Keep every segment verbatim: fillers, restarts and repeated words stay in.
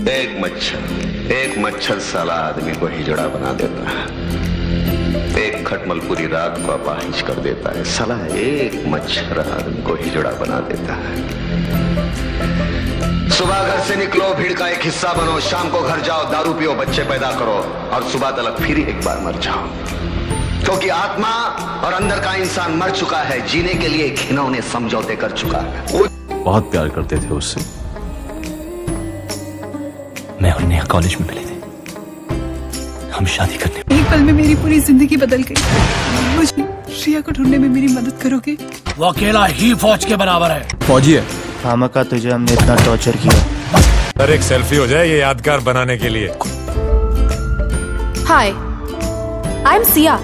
एक मच्छर एक मच्छर साला आदमी को हिजड़ा बना देता है। एक खटमल पूरी रात को अपाहिज कर देता है। साला एक मच्छर आदमी को हिजड़ा बना देता है। सुबह घर से निकलो, भीड़ का एक हिस्सा बनो, शाम को घर जाओ, दारू पियो, बच्चे पैदा करो और सुबह तलक फिर एक बार मर जाओ। क्योंकि आत्मा और अंदर का इंसान मर चुका है, जीने के लिए घिनौने समझौते कर चुका है। बहुत प्यार करते थे उससे। मैं और नेहा कॉलेज में मिले थे, हम शादी करने। एक पल में मेरी पूरी जिंदगी बदल गई। मुझे श्रिया को ढूंढने में मेरी मदद करोगे? वो अकेला ही फौज के बराबर है। फौजी है। खामखा तुझे हमने इतना टॉर्चर किया। सर एक सेल्फी हो जाए ये यादगार बनाने के लिए। Hi, I am Siya.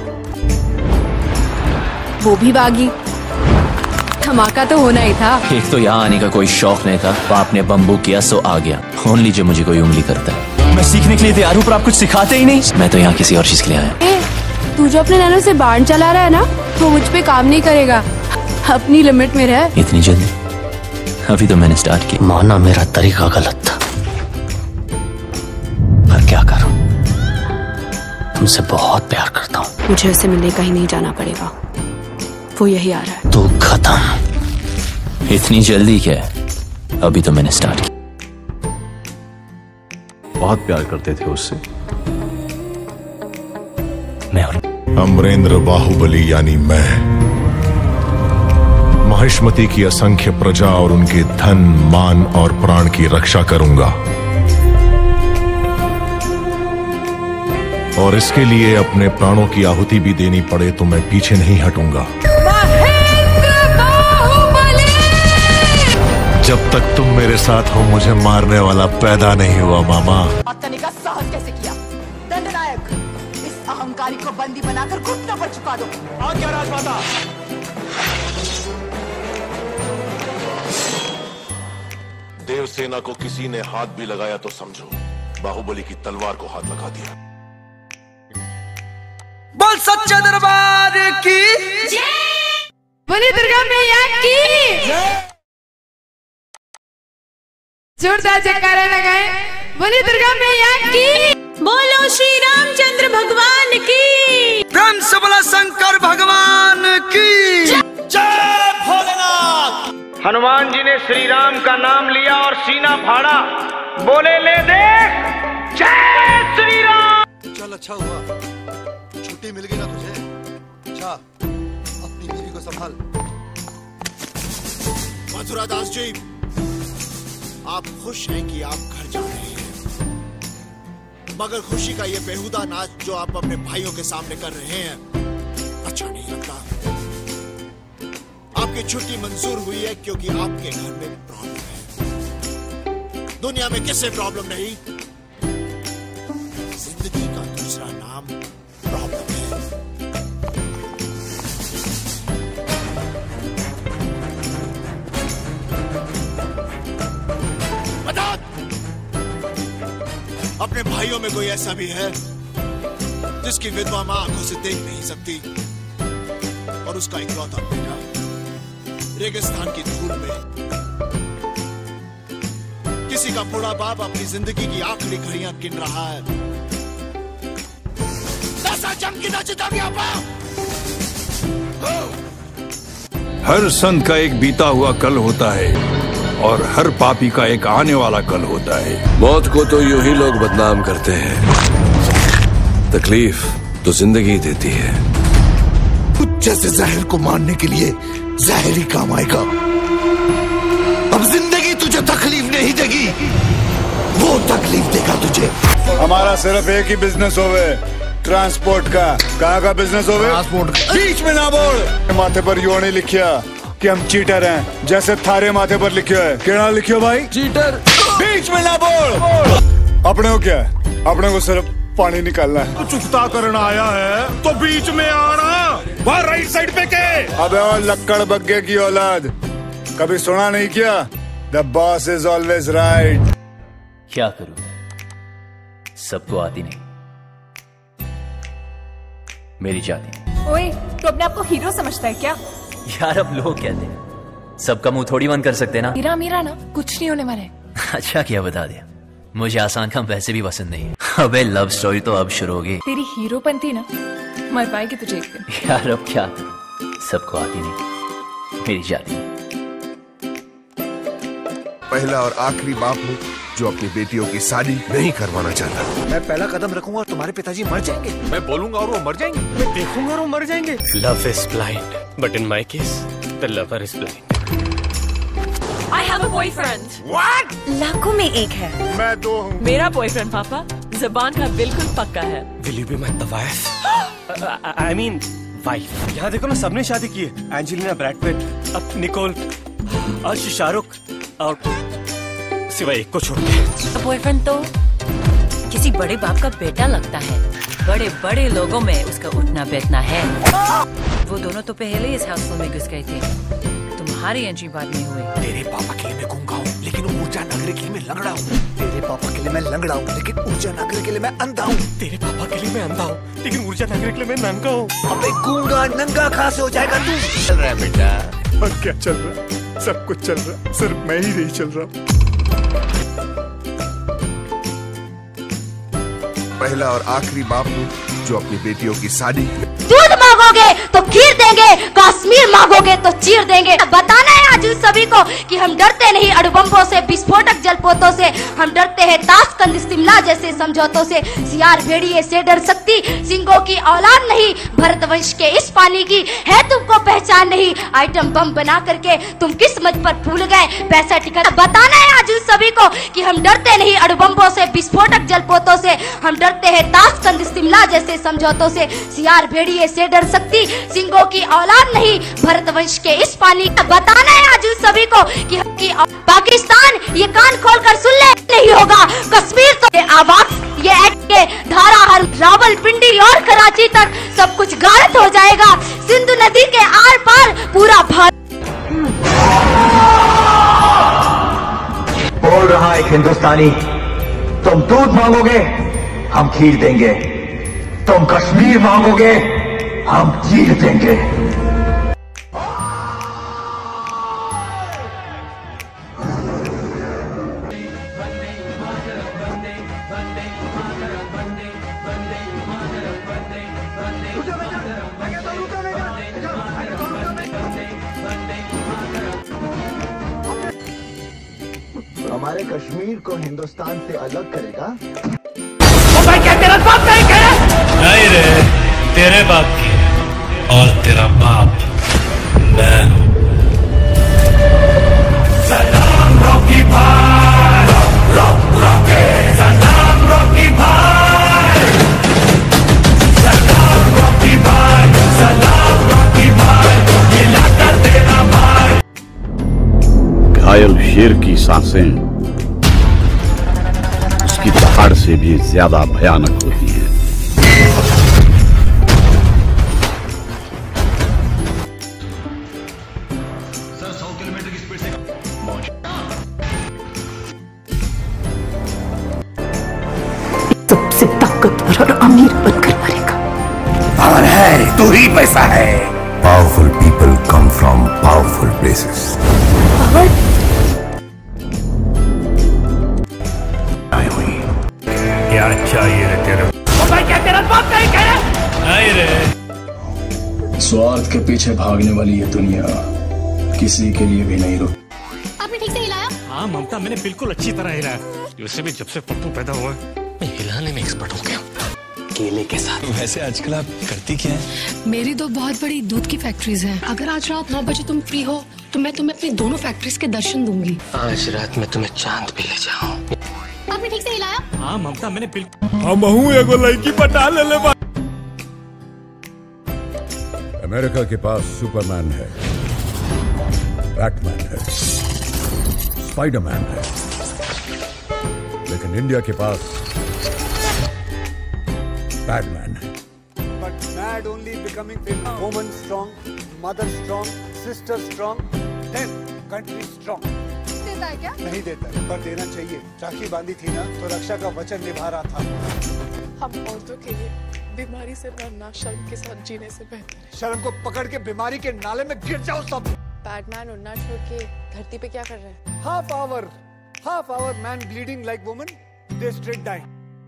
वो भी बागी। धमाका तो होना ही था। एक तो यहाँ आने का कोई शौक नहीं था, बाप ने बम्बू किया सो आ गया। ओनली जो मुझे कोई उंगली करता है। मैं सीखने के लिए तैयार हूँ पर आप कुछ सिखाते ही नहीं। मैं तो यहाँ किसी और चीज के लिए आया। ए, तू जो अपने नैनो से बाण चला रहा है ना, वो मुझ पे काम नहीं करेगा। अपनी लिमिट में रह। इतनी जल्दी? अभी तो मैंने स्टार्ट किया। माना मेरा तरीका गलत था, पर क्या करूं? तुमसे बहुत प्यार करता हूँ। मुझे उसे मिलने कहीं नहीं जाना पड़ेगा, वो यही आ रहा है। तू खत्म। इतनी जल्दी क्या है? अभी तो मैंने स्टार्ट किया। बहुत प्यार करते थे उससे। मैं और अमरेंद्र बाहुबली यानी मैं महिष्मती की असंख्य प्रजा और उनके धन, मान और प्राण की रक्षा करूंगा। और इसके लिए अपने प्राणों की आहुति भी देनी पड़े तो मैं पीछे नहीं हटूंगा। जब तक तुम मेरे साथ हो मुझे मारने वाला पैदा नहीं हुआ मामा। का साहस कैसे किया? दंडनायक, इस अहंकारी को बंदी बनाकर घुटनों पर चुका दो। आज्ञा राजमाता। देवसेना को किसी ने हाथ भी लगाया तो समझो बाहुबली की तलवार को हाथ लगा दिया। बोल सच्चे दरबार की जय। बोले दुर्गा मैया की। जोरदार जयकारा लगाए। बोले दुर्गा मैया की। बोलो श्री रामचंद्र भगवान की। प्रेम से बोला शंकर भगवान की जय। भोलेनाथ। हनुमान जी ने श्री राम का नाम लिया और सीना फाड़ा, बोले ले देख जय श्री राम। चल अच्छा हुआ छुट्टी मिल गई ना तुझे। अच्छा अपनी बीवी को संभाल। मथुरा दास जी, आप खुश हैं कि आप घर जा रहे हैं, मगर खुशी का ये बेहुदा नाच जो आप अपने भाइयों के सामने कर रहे हैं अच्छा नहीं लगता। आपकी छुट्टी मंजूर हुई है क्योंकि आपके घर में प्रॉब्लम है। दुनिया में किसे प्रॉब्लम नहीं? जिंदगी का दूसरा नाम प्रॉब्लम है। बता, अपने भाइयों में कोई ऐसा भी है जिसकी विधवा मां आंखों से देख नहीं सकती और उसका इकलौता बेटा रेगिस्तान की धूल में, किसी का बूढ़ा बाप अपनी जिंदगी की आखिरी घड़ियां गिन रहा है। ऐसा जंग की ना जिता भी आपा। हर संत का एक बीता हुआ कल होता है और हर पापी का एक आने वाला कल होता है। मौत को तो यूं ही लोग बदनाम करते हैं, तकलीफ तो जिंदगी देती है। कुछ जैसे जहर को मारने के लिए जहर ही काम आएगा। अब जिंदगी तुझे तकलीफ नहीं देगी, वो तकलीफ देगा तुझे। हमारा सिर्फ एक ही बिजनेस होवे, ट्रांसपोर्ट का। कहाँ का बिजनेस होवे? ट्रांसपोर्ट का। बीच में ना बोल। माथे पर यो नहीं लिखिया कि हम चीटर हैं, जैसे थारे माथे पर लिखियो है। क्या लिखियो भाई? चीटर। बीच में ना बोल। अपने को क्या है? अपने को सिर्फ पानी निकालना है। चुकता करना आया है तो बीच में आना। वहाँ राइट साइड पे के। अबे और लक्कड़ बग्गे की औलाद, कभी सुना नहीं क्या? The boss is always right. क्या करूं, सबको आती नहीं, मेरी जाती। ओए, तू अपने आप को हीरो समझता है क्या? यार अब लोग कहते हैं, सबका मुंह थोड़ी बंद कर सकते ना। मेरा मेरा ना कुछ नहीं होने वाला है। अच्छा क्या बता दिया, मुझे आसान काम वैसे भी पसंद नहीं है। अबे लव स्टोरी तो अब शुरू होगी। तेरी हीरोपंती ना मर पाएगी तुझे एक दिन। यार अब क्या, सबको आती नहीं, मेरी जाती नहीं। पहला और आखिरी बाप हूँ जो अपनी बेटियों की शादी नहीं करवाना चाहता। मैं पहला कदम रखूंगा और तुम्हारे पिताजी मर जाएंगे। मैं बोलूंगा और वो मर जाएंगे। मैं देखूंगा और वो मर जाएंगे। Love is blind, but in my case the lover is blind. I have a boyfriend. What? लाखों में एक है। मैं दो हूँ। मेरा बॉयफ्रेंड पापा जबान का बिल्कुल पक्का है। Will you be my wife? I mean wife. यहाँ देखो ना, सबने शादी की है। एंजेलिना, ब्रैड पिट, अब निकोल, और शाहरुख, और सिवाय एक को छोड़ के। बॉयफ्रेंड तो किसी बड़े बाप का बेटा लगता है। बड़े बड़े लोगों में उसका उठना बैठना है। वो दोनों तो पहले इस हाउस में घुस गए थे, तुम्हारी एंट्री बाद में हुई। तेरे पापा के लिए मैं गूंगा हूँ, लेकिन ऊर्जा नगरी के लिए मैं लंगड़ा हूँ। तेरे पापा के लिए मैं लंगड़ा हूँ, लेकिन ऊर्जा नगरी के लिए मैं अंधा हूँ। तेरे पापा के लिए मैं अंधा हूँ, लेकिन ऊर्जा नगरी के लिए मैं नंगा हूँ। अबे गूंगा नंगा कहाँ से हो जाएगा तू? चल रहा है बेटा। और क्या चल रहा है? सब कुछ चल रहा है, सिर्फ मैं ही नहीं चल रहा। पहला और आखिरी बाप हूँ जो अपनी बेटियों की शादी। दूध मांगोगे तो खीर देंगे, कश्मीर मांगोगे तो चीर देंगे। बताना है आज उन सभी को कि हम डरते नहीं अणुबम्बों से, विस्फोटक जलपोतों से। हम डरते हैं ताशकंद शिमला जैसे समझौतों से। सियार भेड़िए से डर सकती, सिंगों की औलाद नहीं। भरतवंश के इस पानी की है तुमको पहचान नहीं। आइटम बम बना करके तुम किस्मत पर भूल गए पैसा टिकट। बताना है आज उन सभी को कि हम डरते नहीं अणुबम्बों से, विस्फोटक जलपोतों से। हम डरते हैं ताशकंद शिमला जैसे समझौतों से। सियार भेड़िए से डर सकती, सिंगों की औलाद नहीं। भरतवंश के इस पानी बताना है आज उन सभी को कि, कि पाकिस्तान ये कान खोलकर सुन ले, नहीं होगा कश्मीर तो ये आवाज ये एक्ट के धारा हर रावलपिंडी और कराची तक सब कुछ गायब हो जाएगा। सिंधु नदी के आर पार पूरा भारत। बोल रहा एक हिंदुस्तानी, तुम दूध मांगोगे हम खीर देंगे, तुम कश्मीर मांगोगे हम चीर देंगे। हमारे कश्मीर को हिंदुस्तान से अलग करेगा। ओ भाई क्या तेरा बाप नहीं कहे? नहीं रे, तेरे बाप की और तेरा बाप मैं हूं। सलाम रॉकी भाई, रॉक रॉके, सलाम रॉकी भाई, सलाम रॉकी भाई, सलाम रॉकी भाई, ये लाता तेरा भाई। घायल शेर की सांसें उसकी दहाड़ से भी ज्यादा भयानक होती है। सर सौ किलोमीटर की स्पीड से सबसे ताकतवर और अमीर बनकर मरेगा। पावर है, तू ही पैसा है। Powerful people come from powerful places. क्या चाहिए रे तेरे? ओ भाई क्या तेरा बाप नहीं कहे? नहीं रे। स्वार्थ के पीछे भागने वाली ये दुनिया किसी के लिए भी नहीं रुक। आपने ठीक से हिलाया? हाँ ममता, मैंने बिल्कुल अच्छी तरह हिलाया। वैसे भी जब से पप्पू पैदा हुआ मैं हिलाने में एक्सपर्ट हो गया। केले के साथ। वैसे आजकल आप करती क्या है? मेरी दो बहुत बड़ी दूध की फैक्ट्रीज हैं। अगर आज रात नौ बजे तुम फ्री हो तो मैं तुम्हें अपनी दोनों फैक्ट्रीज के दर्शन दूंगी। आज रात में तुम्हें चांद पे ले जाऊं। आपने ठीक से हिलाया? हाँ ममता, मैंने बिल्कुल। हम हूँ एगो लड़की पटा ले ले। अमेरिका के पास सुपरमैन है, बैटमैन है, स्पाइडरमैन है, लेकिन इंडिया के पास बैटमैन है। But mad only becoming famous. Woman strong, mother strong, sister strong, then country strong. देता है क्या? नहीं देता है, पर देना चाहिए। राखी बांधी थी ना तो रक्षा का वचन निभा रहा था। हम औरतों के लिए बीमारी से मरना शर्म के साथ जीने से बेहतर है। शर्म को पकड़ के बीमारी के नाले में गिर जाओ सब। बैटमैन उड़ना छोड़ के धरती पे क्या कर रहे हैं? Half hour, half hour man bleeding like woman, district dine.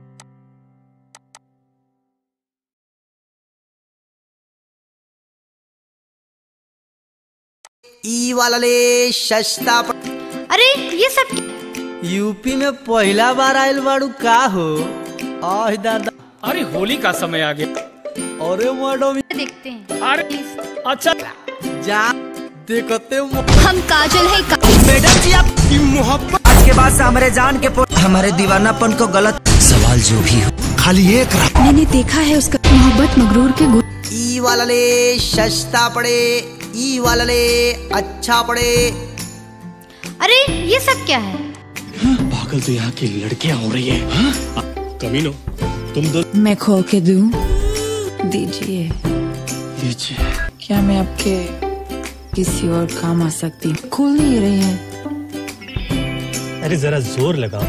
ई वाला ले सस्ता। अरे ये सब यूपी में पहला बार आयल बाड़ू का हो? आह दादा, अरे होली का समय आ गया। अरे मैडम देखते हैं। अरे अच्छा जा देखते हम काजल है का... मैडम जी आपकी मोहब्बत आज के बाद से हमारे जान के पोत हमारे दीवानापन को गलत सवाल जो भी हो खाली एक मैंने देखा है उसका मोहब्बत मगरूर के गुण। ई वाला ले सस्ता पड़े, ई वाला ले अच्छा पड़े। अरे ये सब क्या है? पागल तो यहाँ की लड़कियाँ हो रही है। कमीनो तुम दो। मैं खोल के दूं? दीजिए। दीजिए। क्या मैं आपके किसी और काम आ सकती हूँ? खुल नहीं रही है। अरे जरा जोर लगाओ।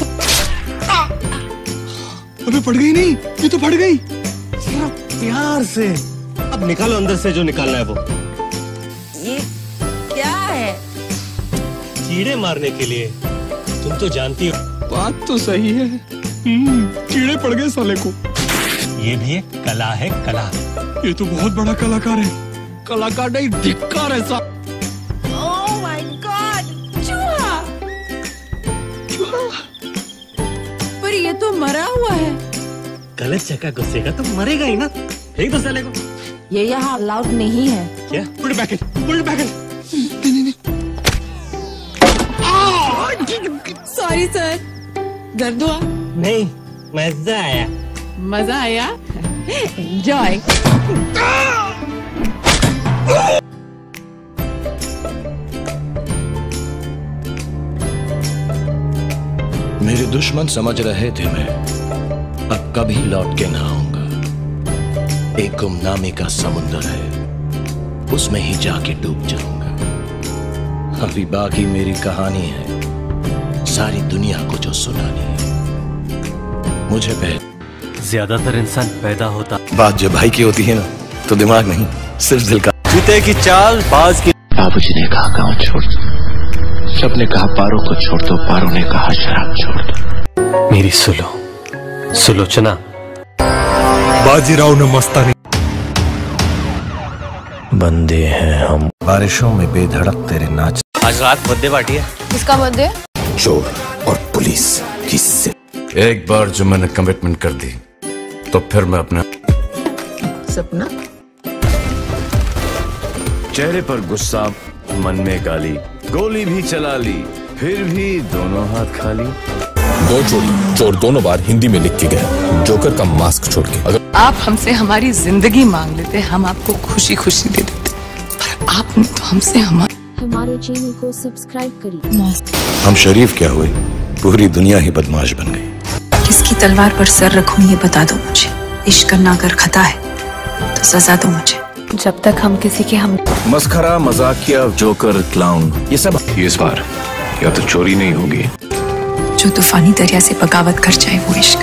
अबे पड़ गई नहीं, ये तो पड़ गई। प्यार से अब निकालो अंदर से जो निकालना है वो। ये क्या है? कीड़े मारने के लिए। तुम तो जानती हो। बात तो सही है, कीड़े पड़ गए साले को। ये भी एक कला है, कला। ये तो बहुत बड़ा कलाकार है। कलाकार नहीं, धिक्कार है सा। ओह माय गॉड, चूहा। चूहा? पर ये तो मरा हुआ है। गलत जगह घुसेगा तो मरेगा ही ना। फेंक दो साले को। ये यहाँ अलाउड नहीं है। क्या? Put it back in, put it back in. Sorry sir, दर्द हुआ? नहीं, मजा आया। मजा आया? एंजॉय। मेरे दुश्मन समझ रहे थे मैं अब कभी लौट के ना आऊंगा। एक गुमनामी का समुंदर है, उसमें ही जाके डूब जाऊंगा। अभी बाकी मेरी कहानी है, सारी दुनिया को जो सुनानी है। मुझे पहले ज्यादातर इंसान पैदा होता बात जब भाई की होती है ना, तो दिमाग नहीं सिर्फ दिल का। जूते की चाल बाज की। बाबूजी ने कहा गाँव छोड़ दो, सबने कहा पारों को छोड़ दो, पारों ने कहा शराब छोड़ दो। मेरी सुलो सुलोचना। बाजीराव ने मस्तानी। बंदे हैं हम, बारिशों में बेधड़क तेरे नाच। आज रात बर्थडे पार्टी है। किसका बर्थडे? चोर और पुलिस किससे? एक बार जो मैंने कमिटमेंट कर दी तो फिर मैं अपना सपना। चेहरे पर गुस्सा, मन में गाली, गोली भी चला ली, फिर भी दोनों हाथ खाली। दो चोरी चोर दोनों बार हिंदी में लिख के गए, जोकर का मास्क छोड़ के। अगर आप हमसे हमारी जिंदगी मांग लेते, हम आपको खुशी खुशी दे देते, पर आपने तो हमसे हमारे हमारे चैनल को सब्सक्राइब करिए। हम शरीफ क्या हुए, पूरी दुनिया ही बदमाश बन गई। किसकी तलवार पर सर रखूं ये बता दो मुझे। इश्क करना अगर खता है तो सजा दो मुझे। जब तक हम किसी के हम मस्खरा, मजाकिया, जोकर, क्लाउन, ये सब इस बार या तो चोरी नहीं होगी, जो तूफानी दरिया से बगावत कर जाए वो इश्क,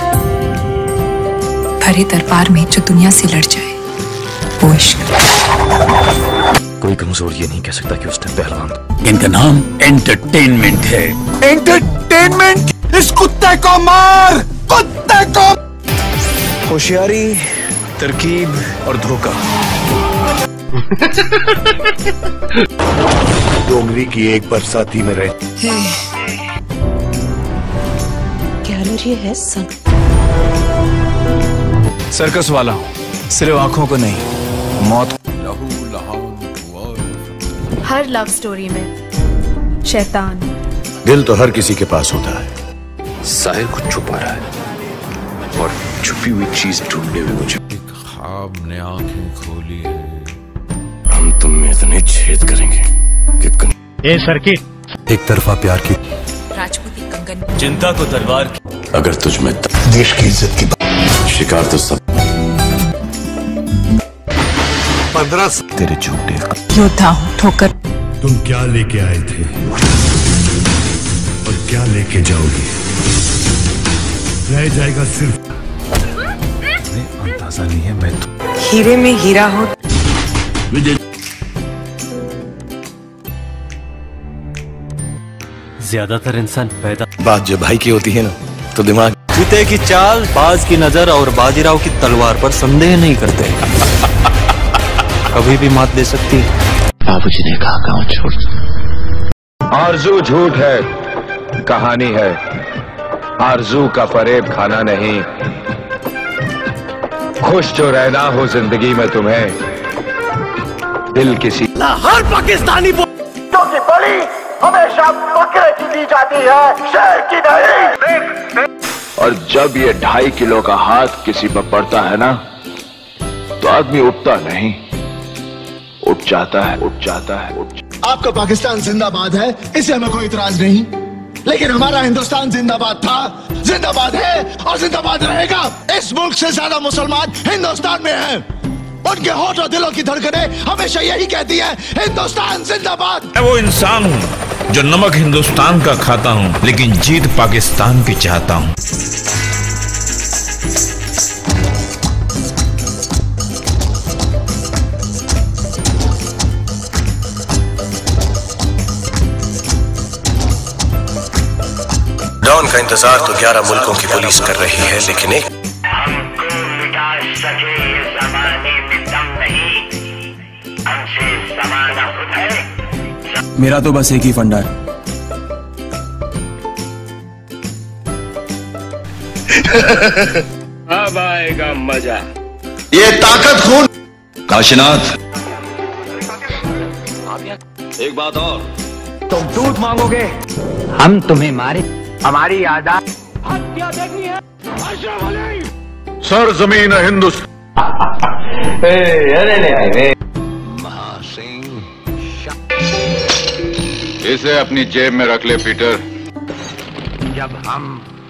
भरे दरबार में जो दुनिया से लड़ जाए वो इश्क। कोई कमजोर ये नहीं कह सकता कि उस टाइम पहलवान। इनका नाम एंटरटेनमेंट है। एंटरटेनमेंट। इस कुत्ते को मार, कुत्ते को। होशियारी, तरकीब और धोखा। डोंगरी की एक बरसाती में रहे। गैलरी है सन। सर्कस वाला हूँ, सिर्फ आंखों को नहीं, मौत। हर लव स्टोरी में शैतान। दिल तो हर किसी के पास होता है, साहिर कुछ छुपा रहा है और छुपी हुई चीज ढूंढने में मुझे ख्वाब ने आंखें खोली है। हम तुम में इतने छेद करेंगे कि ए सर्किट। एक तरफा प्यार की राजपूती कंगन। चिंता को तलवार की। अगर तुझ में देश की इज्जत की बात, शिकार तो सब पंद्रह तेरे झूठे योद्धा हूँ ठोकर। तुम क्या लेके आए थे और क्या लेके जाओगे? रह जाएगा सिर्फ अंदाजा नहीं है। मैं तो हीरे में हीरा हो। ज्यादातर इंसान पैदा बात जब भाई की होती है ना, तो दिमाग। जूते की चाल, बाज की नजर और बाजीराव की तलवार पर संदेह नहीं करते। कभी भी मात दे सकती है। बाबूजी ने कहा गांव छोड़ दो। आरजू झूठ है, कहानी है। आरजू का फरेब खाना नहीं। खुश जो रहना हो जिंदगी में तुम्हें, दिल किसी हर पाकिस्तानी क्योंकि बलि हमेशा बकरे की दी जाती है, शेर की नहीं। और जब ये ढाई किलो का हाथ किसी पर पड़ता है ना, तो आदमी उठता नहीं, उठ जाता है, उठ जाता है, उठ जाता है। आपका पाकिस्तान जिंदाबाद है, इससे हमें कोई इतराज नहीं, लेकिन हमारा हिंदुस्तान जिंदाबाद था, जिंदाबाद है और जिंदाबाद रहेगा। इस मुल्क से ज्यादा मुसलमान हिंदुस्तान में हैं। उनके होठ और दिलों की धड़कनें हमेशा यही कहती है, हिंदुस्तान जिंदाबाद। मैं वो इंसान हूँ जो नमक हिंदुस्तान का खाता हूँ, लेकिन जीत पाकिस्तान की चाहता हूँ। डॉन का इंतजार तो ग्यारह मुल्कों की पुलिस कर रही है, लेकिन एक हमको मिटा सके ये ज़माने में दम नहीं, हमसे ज़माना खुद है। मेरा तो बस एक ही फंडा है। अब आएगा मजा। ये ताकत खून। काशीनाथ, एक बात और, तुम दूध मांगोगे, हम तुम्हें मारे। हमारी आजाद हत्या देखनी है। अशरफ अली सर जमीन हिंदुस्तान। इसे अपनी जेब में रख ले पीटर। जब हम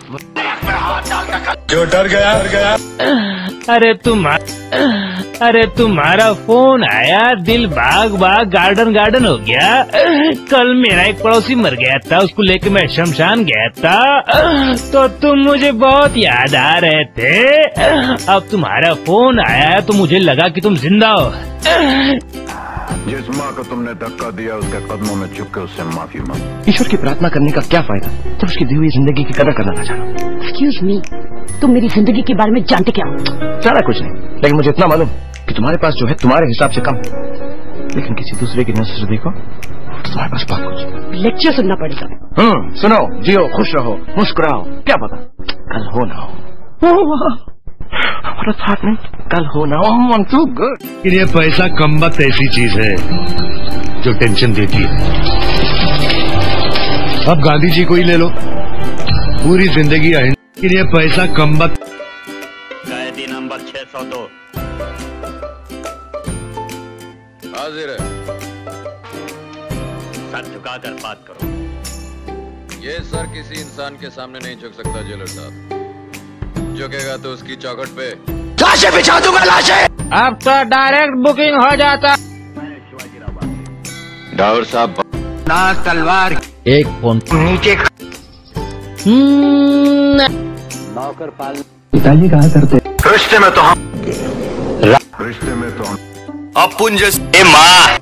क्यों डर गया डर गया अरे तुम अरे तुम्हारा फोन आया, दिल बाग बाग गार्डन गार्डन हो गया। कल मेरा एक पड़ोसी मर गया था, उसको लेके मैं शमशान गया था, तो तुम मुझे बहुत याद आ रहे थे। अब तुम्हारा फोन आया तो मुझे लगा कि तुम जिंदा हो। जिस माँ को तुमने धक्का दिया, उसके कदमों में झुक के उससे माफी मांग। ईश्वर की प्रार्थना करने का क्या फायदा जब उसकी दी हुई जिंदगी की कदर करना ना जानो। एक्सक्यूज मी, तुम मेरी जिंदगी के बारे में जानते क्या हो? ज्यादा कुछ नहीं, लेकिन मुझे इतना मालूम कि तुम्हारे पास जो है तुम्हारे हिसाब से कम, लेकिन किसी दूसरे की नजर से देखो तो तुम्हारे पास बहुत कुछ। लेक्चर सुनना पड़ेगा। हम्म सुनो, जियो, खुश रहो, मुस्कुराओ, क्या पता कल हो ना हो। हमारा साथ नहीं, कल हो ना हो। I'm too good। ये पैसा कमबख्त ऐसी चीज है जो टेंशन देती है। अब गांधी जी को ही ले लो, पूरी जिंदगी अहिंसा। ये पैसा कमबख्त। कैदी नंबर छह सौ दो हाजिर है। सर झुकाकर बात करो। ये सर किसी इंसान के सामने नहीं झुक सकता जेलर साहब। झुकेगा तो उसकी चौखट पे लाशें बिछा दूंगा, लाशें। अब तो डायरेक्ट बुकिंग हो जाता। डावर साहब, ना तलवार, एक फोन नीचे। नौकर पाल पिताजी कहा करते रिश्ते में तो हम रिश्ते में तो हम अपुन जैसे माँ।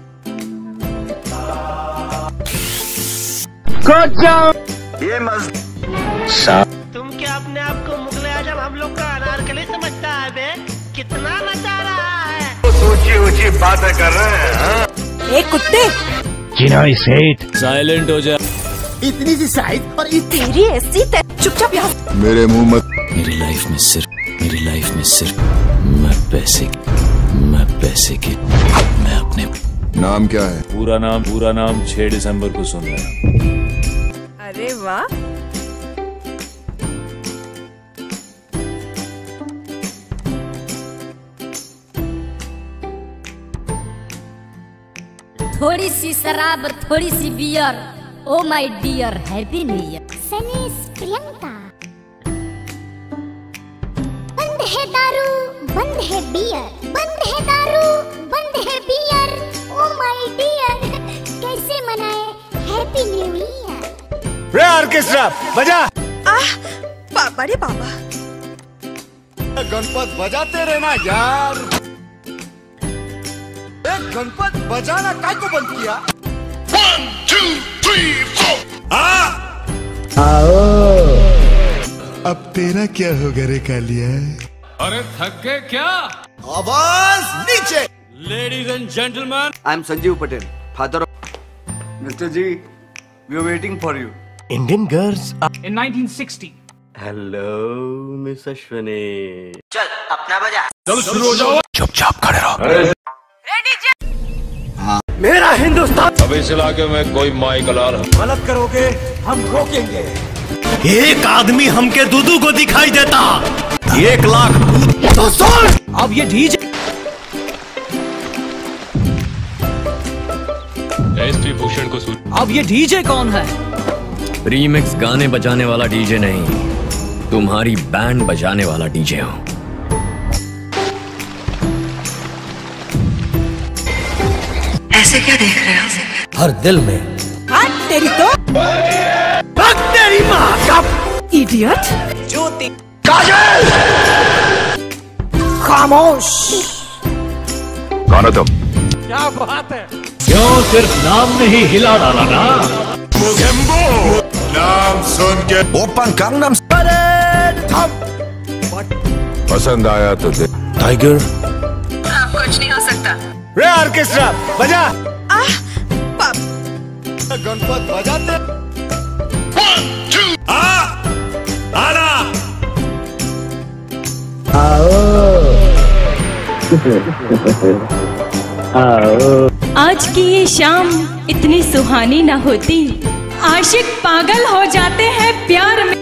ये मज तुम क्या अपने आप को मुगले आजम हम लोग का अनारकली समझता है बे? कितना मचा रहा है। ऊंची ऊंची बातें कर रहे हैं। एक कुत्ते साइलेंट हो जा। इतनी सी साइज और तेरी ऐसी चुपचाप यहाँ। मेरे मुंह मत। मेरी लाइफ में सिर्फ मेरी लाइफ में सिर्फ मैं पैसे मैं पैसे के मैं अपने। नाम क्या है? पूरा नाम पूरा नाम छह दिसंबर को सुन रहा। अरे वाह, थोड़ी सी शराब, थोड़ी सी beer, oh my dear, happy new year. सनीस प्रियंका। बंद है दारू, बंद है बियर, बंद है दारू, बंद है बियर, ओ माय डियर, कैसे मनाए हैप्पी न्यू ईयर। रे ऑर्केस्ट्रा बजा। आह बाबा रे बाबा, गणपत बजाते रहना यार। एक गणपत बजाना काय को बंद किया? One, two, three, four. हाँ। अब तेरा क्या होगा रे कालिया? अरे थक गए क्या? आवाज नीचे। Ladies and gentleman, I am Sanjeev Patel, father of mister ji, we are waiting for you. Indian girls in nineteen sixty. Hello miss Ashwini. चल अपना बजा। चलो शुरू हो जाओ। चुपचाप खड़े रहो। मेरा हिंदुस्तान। अब इस इलाके में कोई माई कलार गलत करोगे हम रोकेंगे। एक आदमी हमके दूधू को दिखाई देता, एक लाख तो सुन। अब ये डीजे एसपी भूषण को सुन। अब ये डीजे कौन है? रीमिक्स गाने बजाने वाला डीजे नहीं, तुम्हारी बैंड बजाने वाला डीजे हूँ। ऐसे क्या देख रहे हो? हर दिल में तेरी तो तेरी माँ का इडियट। ज्योति काजल। खामोश। कौन हो तुम? क्या बात है? क्यों सिर्फ नाम में ही हिला डाला ना? नाम सुन के ओपन कंगनम पसंद आया तो दे। टाइगर कुछ नहीं हो सकता। रे ऑर्केस्ट्रा बजा। गणपत बजाते। आ, आना। आज की ये शाम इतनी सुहानी ना होती। आशिक पागल हो जाते हैं प्यार में।